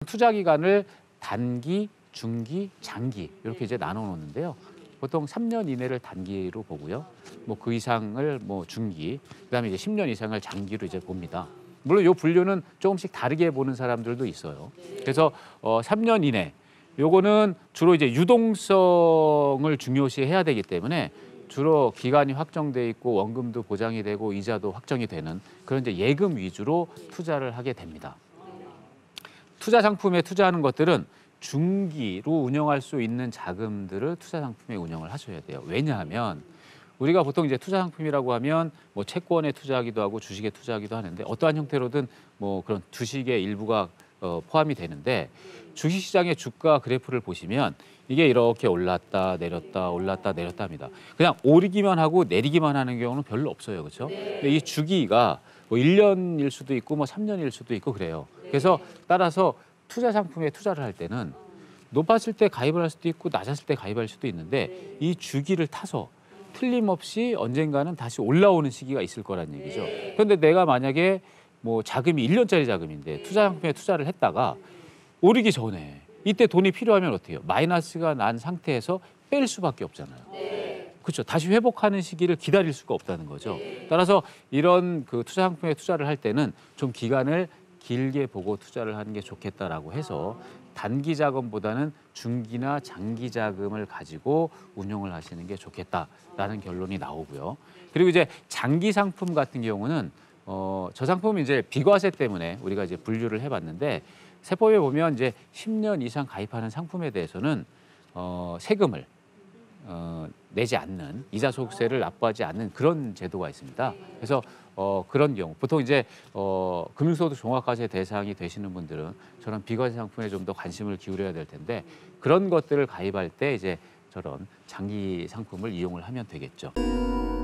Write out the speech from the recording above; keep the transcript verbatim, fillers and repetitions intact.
투자 기간을 단기, 중기, 장기 이렇게 이제 나눠 놓는데요. 보통 삼 년 이내를 단기로 보고요. 뭐 그 이상을 뭐 중기, 그다음에 이제 십 년 이상을 장기로 이제 봅니다. 물론 요 분류는 조금씩 다르게 보는 사람들도 있어요. 그래서 어 삼 년 이내 요거는 주로 이제 유동성을 중요시 해야 되기 때문에 주로 기간이 확정돼 있고 원금도 보장이 되고 이자도 확정이 되는 그런 이제 예금 위주로 투자를 하게 됩니다. 투자 상품에 투자하는 것들은 중기로 운영할 수 있는 자금들을 투자 상품에 운영을 하셔야 돼요. 왜냐하면 우리가 보통 이제 투자 상품이라고 하면 뭐 채권에 투자하기도 하고 주식에 투자하기도 하는데 어떠한 형태로든 뭐 그런 주식의 일부가 어, 포함이 되는데 주식시장의 주가 그래프를 보시면 이게 이렇게 올랐다 내렸다 올랐다 내렸다 합니다. 그냥 오르기만 하고 내리기만 하는 경우는 별로 없어요. 그렇죠? 근데 이 주기가 뭐 일 년일 수도 있고 뭐 삼 년일 수도 있고 그래요. 그래서 따라서 투자 상품에 투자를 할 때는 높았을 때 가입을 할 수도 있고 낮았을 때 가입할 수도 있는데 이 주기를 타서 틀림없이 언젠가는 다시 올라오는 시기가 있을 거란 얘기죠. 그런데 내가 만약에 뭐 자금이 일 년짜리 자금인데 투자 상품에 투자를 했다가 오르기 전에 이때 돈이 필요하면 어떻게 해요? 마이너스가 난 상태에서 뺄 수밖에 없잖아요. 그렇죠. 다시 회복하는 시기를 기다릴 수가 없다는 거죠. 따라서 이런 그 투자 상품에 투자를 할 때는 좀 기간을 길게 보고 투자를 하는 게 좋겠다라고 해서 단기 자금보다는 중기나 장기 자금을 가지고 운용을 하시는 게 좋겠다라는 결론이 나오고요. 그리고 이제 장기 상품 같은 경우는 어, 저 상품은 이제 비과세 때문에 우리가 이제 분류를 해봤는데 세법에 보면 이제 십 년 이상 가입하는 상품에 대해서는 어, 세금을 어, 내지 않는 이자 소득세를 납부하지 않는 그런 제도가 있습니다. 그래서 어, 그런 경우 보통 이제 어, 금융소득 종합과세 대상이 되시는 분들은 저런 비과세 상품에 좀 더 관심을 기울여야 될 텐데 그런 것들을 가입할 때 이제 저런 장기 상품을 이용을 하면 되겠죠.